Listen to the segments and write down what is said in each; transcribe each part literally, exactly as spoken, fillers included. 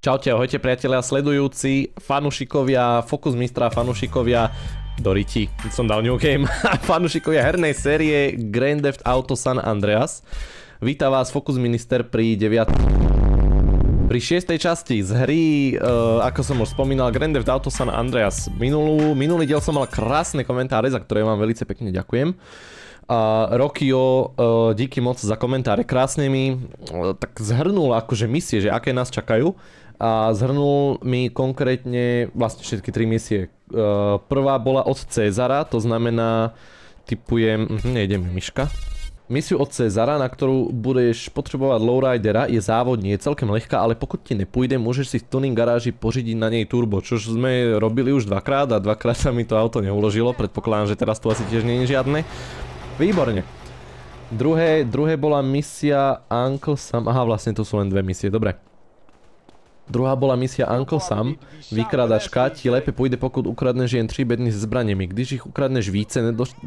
Čaute, ahojte priatelia, sledujúci, fanúšikovia, Focus Mistra, fanúšikovia do riti, som dal New Game, fanúšikovia hernej série Grand Theft Auto San Andreas. Vítam vás Focus Minister pri deviatej Pri šiestej časti z hry, uh, ako som už spomínal, Grand Theft Auto San Andreas. Minulú, minulý diel som mal krásne komentáre, za ktoré vám veľmi pekne ďakujem. A Rokio, uh, díky moc za komentáre, krásne mi uh, tak zhrnul akože misie, že aké nás čakajú. A zhrnul mi konkrétne vlastne všetky tri misie. Uh, prvá bola od Cezara, to znamená, typujem, uh, nejde mi myška. Misiu od Cezara, na ktorú budeš potrebovať lowridera, je závodnie, je celkem ľahká, ale pokud ti nepôjde, môžeš si v tuning garáži pořídiť na nej turbo, čo sme robili už dvakrát a dvakrát sa mi to auto neuložilo, predpokladám, že teraz tu asi tiež nie je žiadne. Výborne. Druhé, druhé bola misia Uncle Sam, aha, vlastne to sú len dve misie, dobre. Druhá bola misia Uncle Sam, vykradačka, ti lépe pôjde, pokud ukradneš jen tri bedny s zbraniami, když ich ukradneš více, nedoš...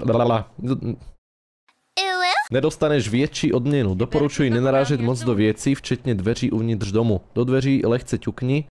Nedostaneš větší odměnu. Doporučuji nenarážet moc do věcí, včetně dveří uvnitř domu. Do dveří lehce ťukni.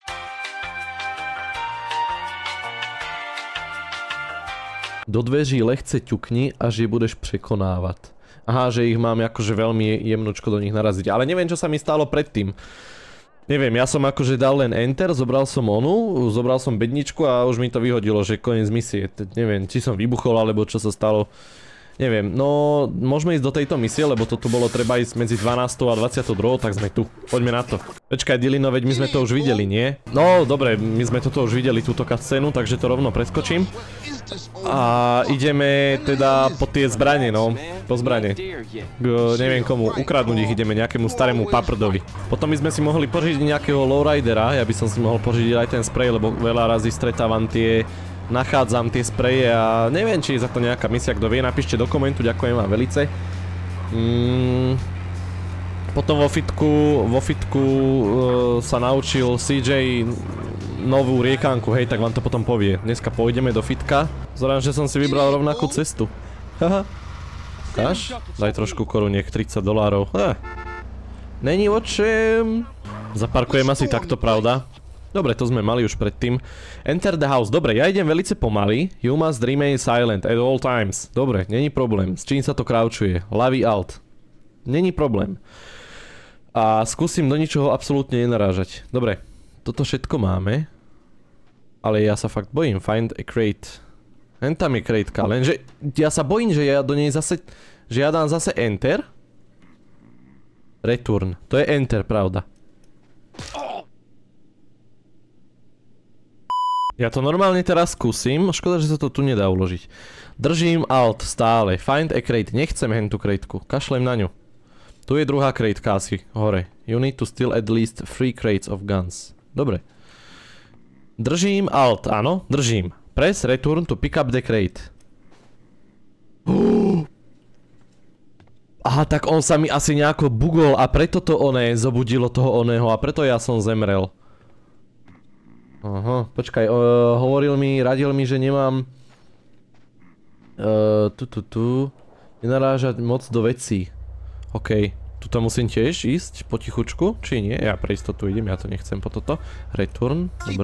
Do dveří lehce ťukni, až je budeš překonávat. Aha, že ich mám akože veľmi jemnočko do nich naraziť. Ale neviem, čo sa mi stalo predtým. Neviem, ja som akože dal len enter, zobral som onu, zobral som bedničku a už mi to vyhodilo, že koniec misie. Neviem, či som vybuchol, alebo čo sa stalo. Neviem, no môžeme ísť do tejto misie, lebo to tu bolo treba ísť medzi dvanástou a dvadsiatou druhou, tak sme tu. Poďme na to. Počkaj, Dilino, veď my sme to už videli, nie? No, dobre, my sme toto už videli, túto cutscénu, takže to rovno preskočím. A ideme teda po tie zbranie, no, po zbranie. K, neviem komu, ukradnúť ich ideme nejakému starému paprdovi. Potom by sme si mohli požiť nejakého lowridera, ja by som si mohol požiť aj ten spray, lebo veľa razy stretávam tie... Nachádzam tie spreje a neviem, či je za to nejaká misia, kto vie, napíšte do komentu, ďakujem vám velice. Mm, potom vo fitku, vo fitku uh, sa naučil C J novú riekanku, hej, tak vám to potom povie. Dneska pôjdeme do fitka. Zorám, že som si vybral rovnakú cestu. Haha. Dáš? Daj trošku koruniek, tridsať dolárov. Eh. Není o čem. Zaparkujem asi takto, pravda? Dobre, to sme mali už predtým. Enter the house. Dobre, ja idem velice pomaly. You must remain silent at all times. Dobre, není problém. S čím sa to crouchuje? Lavy alt. Není problém. A skúsim do ničoho absolútne nenarážať. Dobre, toto všetko máme. Ale ja sa fakt bojím. Find a crate. Len tam je crateka, lenže ja sa bojím, že ja do nej zase... Že ja dám zase enter. Return. To je enter, pravda. Ja to normálne teraz skúsim, škoda, že sa to tu nedá uložiť. Držím alt stále, find a crate, nechcem hen tú crateku, kašlem na ňu. Tu je druhá cratetka asi, hore. You need to steal at least three crates of guns. Dobre. Držím alt, áno, držím. Press return to pick up the crate. Aha, tak on sa mi asi nejako bugol a preto to oné zobudilo toho oného a preto ja som zemrel. Aha, počkaj, uh, hovoril mi, radil mi, že nemám uh, tu tu tu nenarážať moc do vecí. OK, tuto musím tiež ísť potichučku, či nie? Ja pre istotu idem, ja to nechcem po toto. Return, dobre.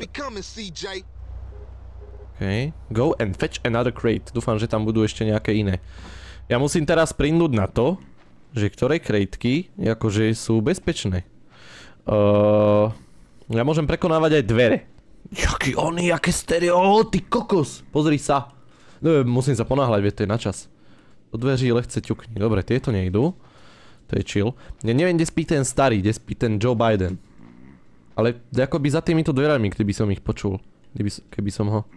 OK, go and fetch another crate. Dúfam, že tam budú ešte nejaké iné. Ja musím teraz prindúť na to, že ktoré crateky akože sú bezpečné. Uh, ja môžem prekonávať aj dvere. Jaký oný, jaké stereo, ty kokos, pozri sa. No, musím sa ponáhľať, vie, to je na čas. Do dveří lehce ťukni, dobre, tieto nejdú. To je chill. Ja neviem, kde spí ten starý, kde spí ten Joe Biden. Ale akoby za týmito dverami, keby som ich počul. Keby, keby som ho...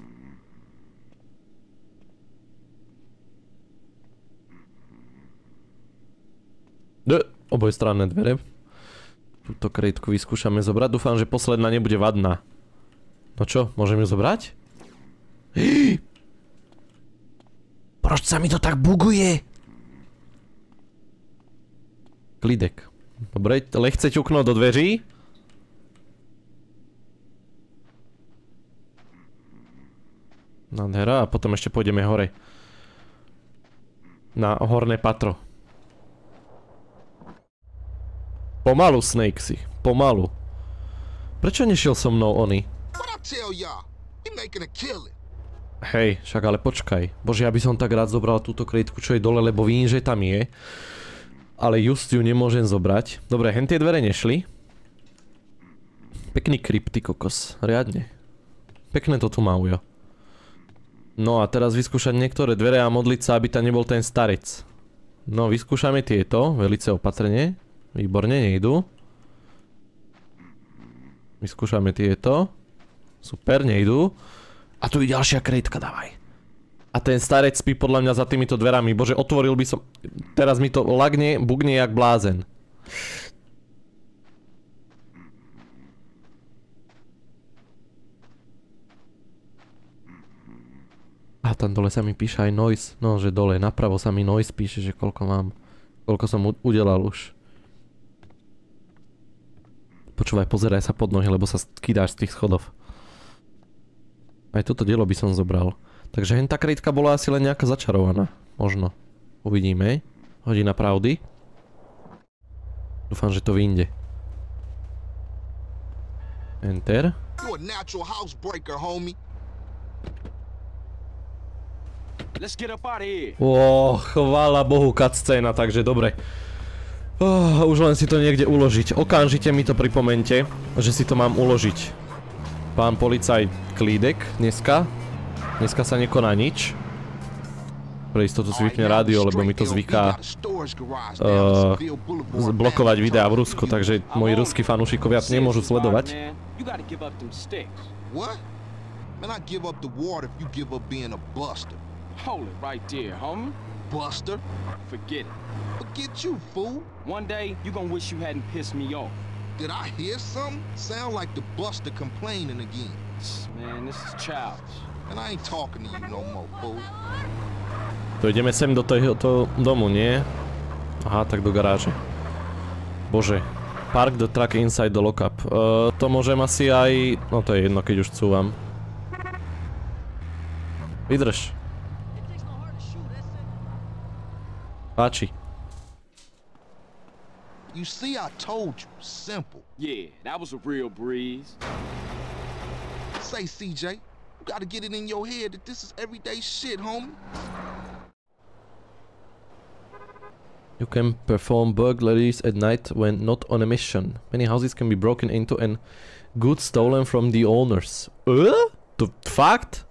D obojstranné dvere. Túto kredku vyskúšame zobrať, dúfam, že posledná nebude vadná. No čo, môžem ju zobrať? Proč sa mi to tak buguje? Klidek. Dobre, lehce ťuknúť do dveří. Nádhera, a potom ešte pôjdeme hore. Na horné patro. Pomalu, Snakesy, pomalu. Prečo nešiel so mnou oni? Hej, však ale počkaj. Bože, ja by som tak rád zobral túto kreditku, čo je dole, lebo vím, že tam je. Ale just ju nemôžem zobrať. Dobre, hen tie dvere nešli. Pekný krypty kokos, riadne. Pekné to tu má, ujo. No a teraz vyskúšať niektoré dvere a modliť sa, aby tam nebol ten starec. No, vyskúšame tieto, velice opatrne. Výborne, nejdu. Vyskúšame tieto. Super, nejdu. A tu je ďalšia kreditka, dávaj. A ten starec spí podľa mňa za týmito dverami. Bože, otvoril by som... Teraz mi to lagne, bugne jak blázen. A tam dole sa mi píše aj noise. No, že dole, napravo sa mi noise píše, že koľko mám. Koľko som udelal už. Počúvaj, pozeraj sa pod nohy, lebo sa skydáš z tých schodov. Aj toto dielo by som zobral. Takže hen tá kreditka bola asi len nejaká začarovaná. Možno. Uvidíme. Hodina pravdy. Dúfam, že to vyjde. Enter. Ó, chvála Bohu, cutscéna, takže dobre. Oh, už len si to niekde uložiť. Okamžite mi to pripomente, že si to mám uložiť. Pán policaj Klídek dneska. Dneska sa nekoná nič. Pre istotu si vypne rádio, lebo mi to zvyká uh, blokovať videá v Rusku, takže moji ruskí fanúšikovia nemôžu sledovať. Hold it right there, homie. Buster? Forget it. Forget you, fool. One day, you gonna wish you hadn't pissed me off. Did I hear something? Sound like the Buster complaining again. Man, this is childish. And I ain't talking to you no more, fool. To ideme sem do tohto domu, nie? Aha, tak do garáže. Bože. Park the truck inside the lockup. Uh, to môžem asi aj... No to je jedno, keď už cúvam. Vydrž. Páči. You see, I told you, simple. Yeah, that was a real breeze. Say, C J, you gotta get it in your head that this is everyday shit, homie. You can perform burglaries at night when not on a mission. Many houses can be broken into and goods stolen from the owners. Uh? To fakt?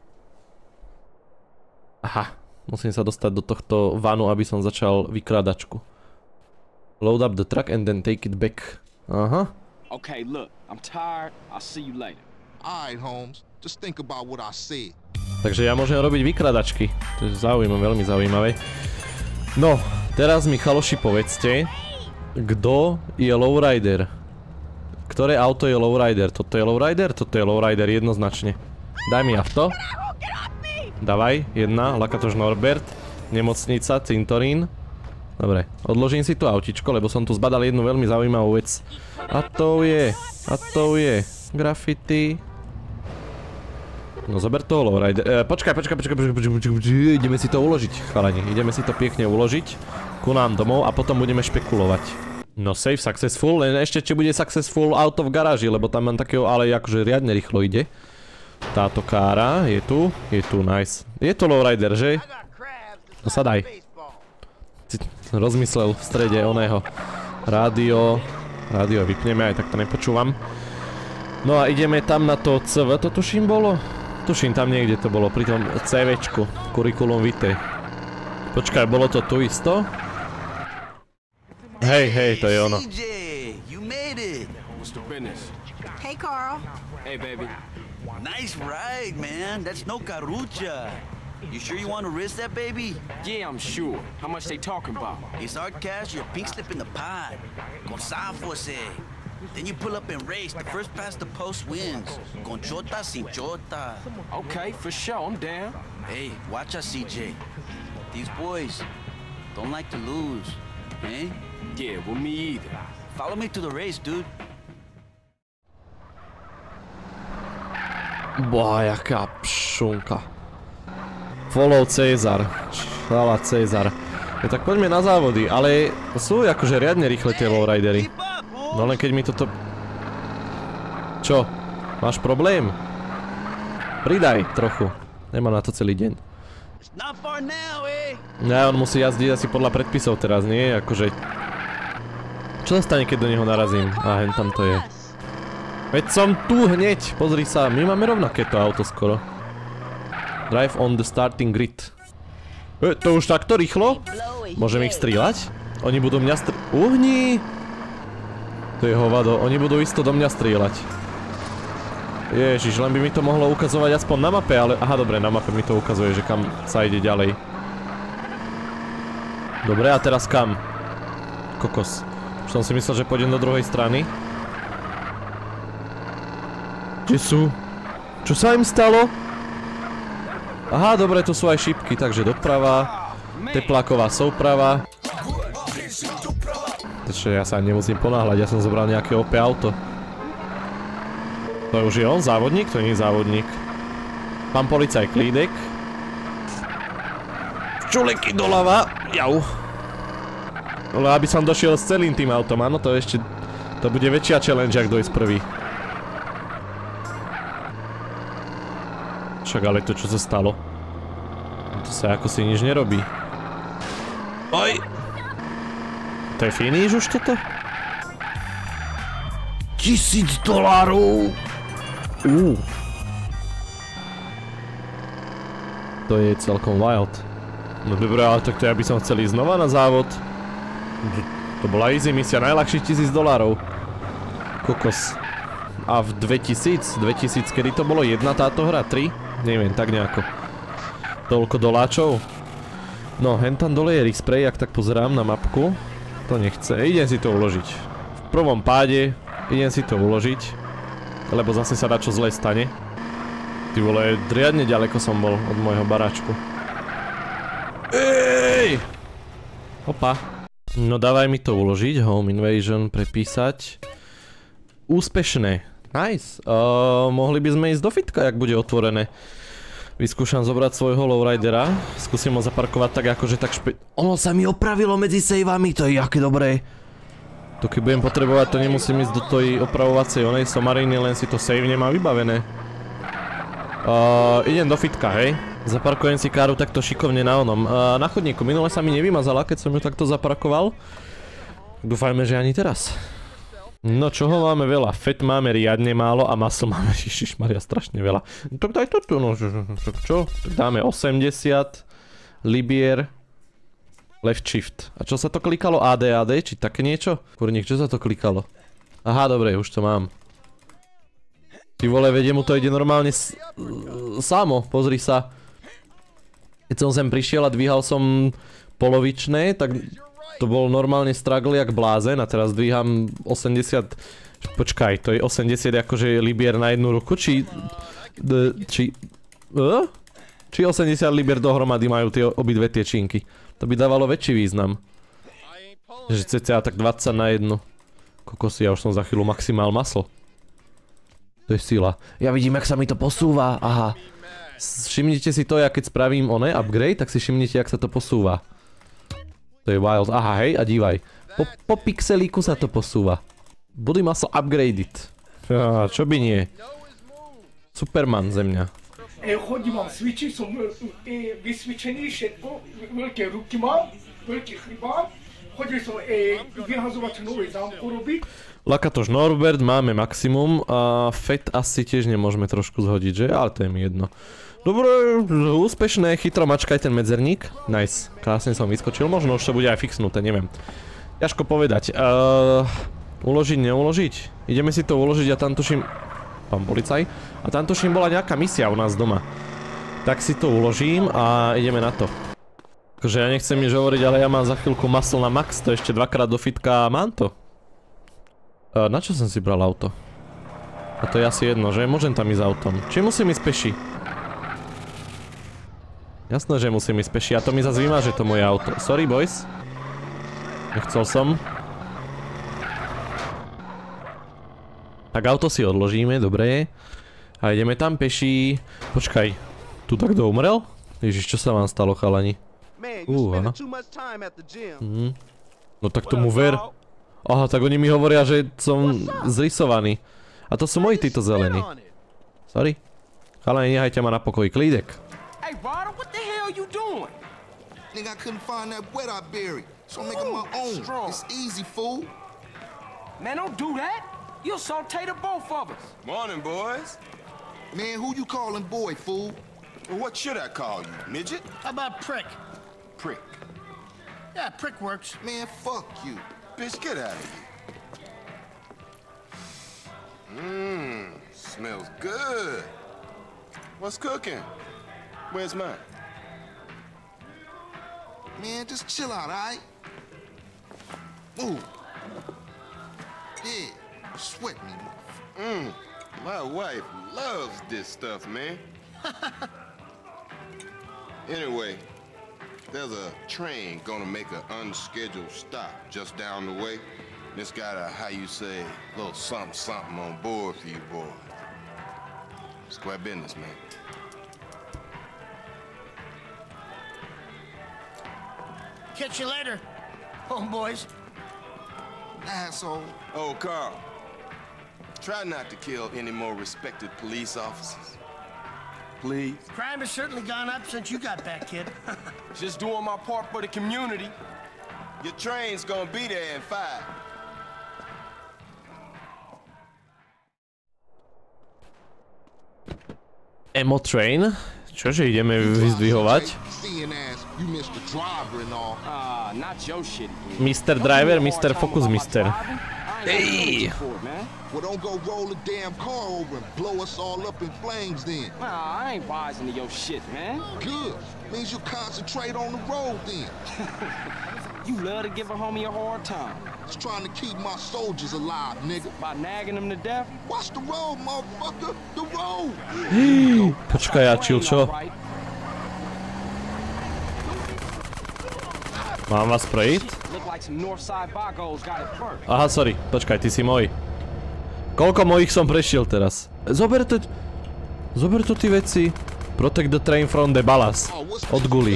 Aha. Musím sa dostať do tohto vanu, aby som začal vykradačku. Load up the truck and then take it back. Aha. Okay, look, I'm tired. I'll see you later. All right, Holmes. Just think about what I said. Takže ja môžem robiť vykradačky. To je zaujímavé, veľmi zaujímavé. No, teraz mi chaloši povedzte, kto je lowrider? Ktoré auto je lowrider? Toto je lowrider? Toto je lowrider jednoznačne. Daj mi auto. Davaj, jedna, Lakatoš Norbert, nemocnica, cintorín. Dobre, odložím si tu autičko, lebo som tu zbadal jednu veľmi zaujímavú vec. A to je, a to je, graffiti. No zober to, lowrider. E, počkaj, počkaj, počkaj, počkaj, počkaj, počkaj, počkaj, ideme si to uložiť, chalani. Ideme si to pekne uložiť, ku nám domov a potom budeme špekulovať. No save successful, len ešte či bude successful auto v garáži, lebo tam mám takého, ale akože riadne rýchlo ide. Táto kára je tu, je tu, nice. Je to lowrider, že? No sa daj. Rozmyslel v strede oného. Rádio, rádio vypneme, aj tak to nepočúvam. No a ideme tam na to C V, to tuším bolo? Tuším, tam niekde to bolo, pri tom CVčku, Curriculum Vitae. Počkaj, bolo to tu isto? Hej, hej, to je ono. Hey, Carl. Hey, baby. Nice ride, man. That's no carucha. You sure you want to risk that, baby? Yeah, I'm sure. How much they talking about? It's our cash, your pink slip in the pot. Con Sanfose. Then you pull up and race. The first past the post wins. Con chota, sin chota. Okay, for sure. I'm down. Hey, watch us, C J. These boys don't like to lose, eh? Yeah, well, me either. Follow me to the race, dude. Boha, jaká pšunka. Follow Cezar. Šala Cezar. No tak poďme na závody, ale sú akože riadne rýchle tie lowridery. No len keď mi toto... Čo? Máš problém? Pridaj trochu. Nemá na to celý deň. Ja, on musí jazdiť asi podľa predpisov teraz, nie? Akože... Čo sa stane, keď do neho narazím? A hen tam to je. Veď som tu hneď, pozri sa, my máme rovnaké to auto skoro. Drive on the starting grid. E, to už takto rýchlo? Môžem ich strieľať? Oni budú mňa str... Uhni! To je hovado, oni budú isto do mňa strieľať. Ježiš, len by mi to mohlo ukazovať aspoň na mape, ale... Aha, dobre, na mape mi to ukazuje, že kam sa ide ďalej. Dobre, a teraz kam? Kokos. Už som si myslel, že pôjdem do druhej strany. Kde sú? Čo sa im stalo? Aha, dobre, tu sú aj šipky, takže doprava. Tepláková souprava. Takže ja sa nemusím ponáhľať, ja som zobral nejaké ó pé auto. To už je on, závodník? To nie je závodník. Pán policaj, klídek. Čuleky doľava. Jau. Ale aby som došiel s celým tým autom, áno, to ešte... To bude väčšia challenge, ak dojsť prvý. Však ale to, čo sa stalo? To sa ako si nič nerobí. Oj! To je finish už toto? Tisíc dolárov! Uh. To je celkom wild. No dobré, ale tak to ja by som chcel ísť znova na závod. To bola easy misia, najľahších tisíc dolárov. Kokos. A v dvetisíc? dvetisíc, kedy to bolo jedna táto hra? tri? Neviem, tak nejako. Toľko doláčov. No, hentam dole je Rispray, ak tak pozerám na mapku. To nechce, idem si to uložiť. V prvom páde idem si to uložiť. Lebo zase sa dá čo zlé stane. Ty vole, riadne ďaleko som bol od môjho baráčku. Ej! Opa. No dávaj mi to uložiť, Home Invasion, prepísať. Úspešné. Nice. Uh, mohli by sme ísť do fitka, jak bude otvorené. Vyskúšam zobrať svojho lowridera. Skúsim ho zaparkovať tak akože tak špe... Ono sa mi opravilo medzi saveami, to je aké dobré. To keď budem potrebovať, to nemusím ísť do tej opravovacej onej somariny, len si to save nemá vybavené. Uh, idem do fitka, hej. Zaparkujem si káru takto šikovne na onom. Uh, na chodníku, minule sa mi nevymazala, keď som ju takto zaparkoval. Dúfajme, že ani teraz. No čoho máme veľa? Fat máme riadne málo a muscle máme, ježišmaria, strašne veľa. Tak daj to tu, no čo? Tak dáme osemdesiat. Libier. Left shift. A čo sa to klikalo? á dé, á dé? Či také niečo? Kurník, čo sa to klikalo? Aha, dobre, už to mám. Ty vole, vedie mu to ide normálne s... samo, pozri sa. Keď som sem prišiel a dvíhal som polovičné, tak to bol normálne struggle jak blázen a teraz dvíham osemdesiat... Počkaj, to je osemdesiat akože libier na jednu ruku, či... Či... Či osemdesiat libier dohromady majú tie obidve tie činky. To by dávalo väčší význam. Že cca tak dvadsať na jednu. Kokosy, ja už som za chvíľu maximál muscle. To je sila. Ja vidím, jak sa mi to posúva. Aha. Všimnite si to, ja keď spravím oné upgrade, tak si všimnite, jak sa to posúva. To je wild. Aha, hej, a dívaj. Po, po pixelíku sa to posúva. Body muscle upgraded. Ja, čo by nie? Superman ze mňa. Chodí mám switchy, som vysvičený všetko, veľké ruky mám, veľký chlibám, chodil som vyhazovať nové zámku robiť. Lakatoš Norbert, máme maximum a Fat asi tiež nemôžeme trošku zhodiť, že? Ale to je mi jedno. Dobre, úspešné, chytro mačkaj ten medzerník. Nice, krásne som vyskočil, možno už to bude aj fixnuté, neviem. Ťažko povedať. Uh, uložiť, neuložiť? Ideme si to uložiť a tam tuším... Pán policaj. A tam tuším bola nejaká misia u nás doma. Tak si to uložím a ideme na to. Takže ja nechcem nič hovoriť, ale ja mám za chvíľku muscle na max, to ešte dvakrát do fitka a mám to. Uh, na čo som si bral auto? A to je asi jedno, že? Môžem tam ísť autom. Či musím ísť peši? Jasné, že musím ísť peši. A to mi zase vymáže to moje auto. Sorry, boys. Nechcel som. Tak auto si odložíme, dobre. A ideme tam peši. Počkaj, tu tak kto umrel? Ježiš, čo sa vám stalo, chalani? Uha. Mhm. No tak tomu ver. Aha, tak oni mi hovoria, že som zrysovaný. A to sú moji títo zelení. Sorry. Chalani, nehajte ma na pokoji, klídek. Hey, Ryder, what the hell you doing? Nigga, I couldn't find that wet I buried, so I'm making my own. It's easy, fool. Man, don't do that. You'll saute the both of us. Morning, boys. Man, who you calling boy, fool? Well, what should I call you, midget? How about prick? Prick. Yeah, prick works. Man, fuck you. Bitch, get out of here. Mmm, smells good. What's cooking? Where's mine? Man, just chill out, all right? Move. Yeah, sweat me. Mmm, my wife loves this stuff, man. Anyway, there's a train gonna make an unscheduled stop just down the way. It's got a, how you say, little something something on board for you boys. Square business, man. Catch you later, homeboys. Asshole. Oh, Carl, try not to kill any more respected police officers. Please. Crime has certainly gone up since you got back, kid. Just doing my part for the community. Your train's gonna be there in five. Emo Train? Čože ideme vyzdvihovať? Ah, not your shit. mister Driver, mister Focus, mister. Hey! Well, don't go roll the damn car over and blow us all up in flames then. Nah, I ain't wise into your shit, man. Good. Means you concentrate on the road then. You love to give a homie a hard time. Just trying to keep my soldiers alive, nigga. By nagging them to death? Watch the road, motherfucker. The road. Počkaj, ja chill, čo? Mám vás prejiť? Aha, sorry, počkaj, ty si môj. Koľko mojich som prešiel teraz? Zober to... Zober to ty veci. Protect the train from the ballast. Od guli.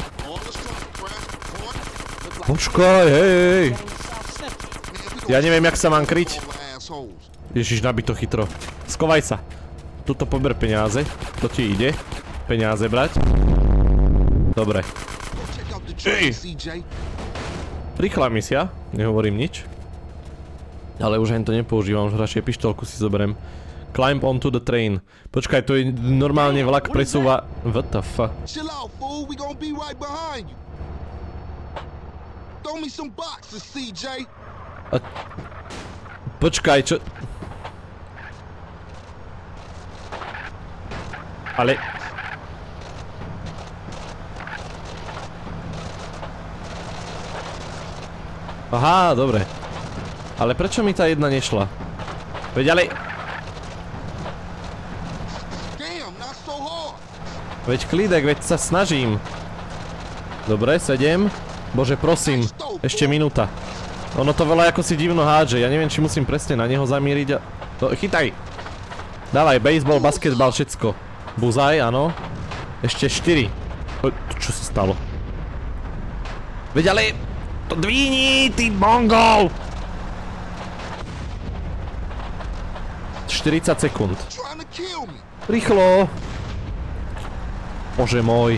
Počkaj, hej, hej. Ja neviem, jak sa mám kryť. Ježiš, nabij to chytro. Skovaj sa. Tuto pober peniaze. To ti ide. Peniaze brať. Dobre. Ej. Rýchla misia. Nehovorím nič. Ale už ani to nepoužívam, už radšej pištolku si zoberiem. Climb onto the train. Počkaj, to je normálne vlak presúva... What the fuck? Chill out, fool. We gonna be right behind you. Throw me some boxes, C J. A... Počkaj, čo... Ale... Aha, dobre. Ale prečo mi tá jedna nešla? Veď ale... Veď klídek, veď sa snažím. Dobre, sedem. Bože, prosím, ešte minúta. Ono to veľa ako si divno hádže, ja neviem, či musím presne na neho zamíriť a... To, chytaj! Dávaj, baseball, basketbal, všetko. Buzaj, áno. Ešte štyri. Čo sa stalo? Veď ale... To dvíni, ty mongol! štyridsať sekúnd. Rýchlo! Bože môj.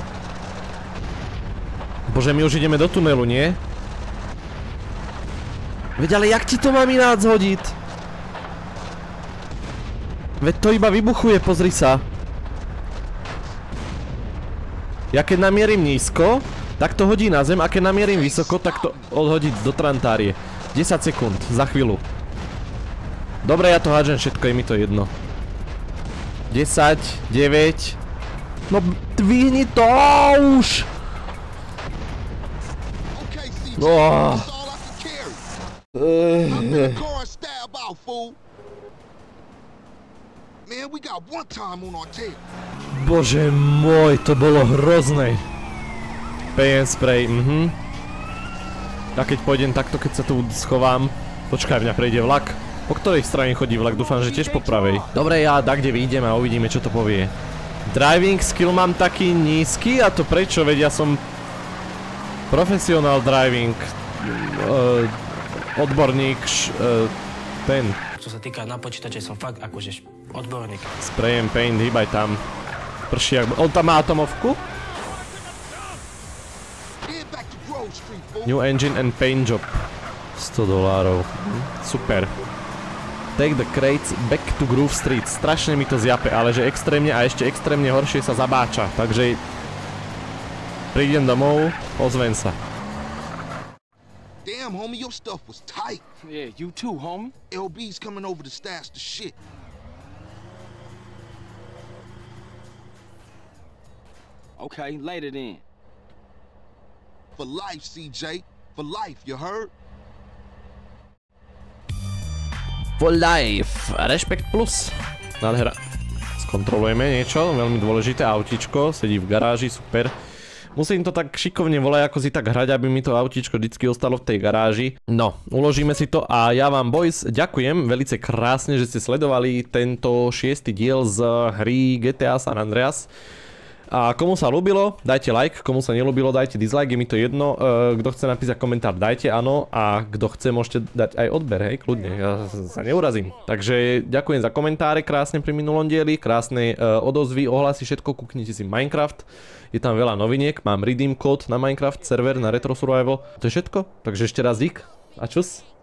Bože, my už ideme do tunelu, nie? Veď ale jak ti to mám ináč hodiť? Veď to iba vybuchuje, pozri sa. Ja keď namierim nízko, tak to hodí na zem, a keď namierim vysoko, tak to odhodí do trantárie. desať sekúnd, za chvíľu. Dobre, ja to hádžem všetko, je mi to jedno. desať, deväť... No, dvihni to už! Oh. Bože môj, to bolo hrozné. Paint spray, mhm. A keď pôjdem takto, keď sa tu schovám... Počkaj, mňa prejde vlak. Po ktorej strane chodí vlak? Dúfam, že tiež po pravej. Dobre, ja tak, kde vyjdem a uvidíme, čo to povie. Driving skill mám taký nízky, a to prečo? Veď ja som... Profesionál driving... Uh, odborník... Š, uh, ten... čo sa týka na počítače, som fakt akože odborník. Sprejem paint, hýbaj tam. Prší, ak... On tam má atomovku? New engine and paint job. sto dolárov. Super. Take the crates back to Groove Street. Strašne mi to zjape, ale že extrémne a ešte extrémne horšie sa zabáča. Takže... prídem domov, ozvem sa. Damn, homie, your stuff was tight. Yeah, you too, homie. L B's coming over to stash the shit. Okay, later then. For life, C J. For life, you heard? For life. Rešpekt plus. Nádhera. Skontrolujeme niečo, veľmi dôležité autíčko, sedí v garáži, super. Musím to tak šikovne volať, ako si tak hrať, aby mi to autíčko vždycky ostalo v tej garáži. No, uložíme si to a ja vám, boys, ďakujem veľmi krásne, že ste sledovali tento šiesty diel z hry G T A San Andreas. A komu sa ľúbilo, dajte like, komu sa neľúbilo, dajte dislike, je mi to jedno. Kto chce napísať komentár, dajte áno a kto chce, môžete dať aj odber, hej, kľudne, ja sa neurazím. Takže ďakujem za komentáre krásne pri minulom dieli, krásne odozvy, ohlasy, všetko, kúknite si Minecraft. Je tam veľa noviniek, mám redeem kód na Minecraft server, na Retro Survival. To je všetko, takže ešte raz dík a čus.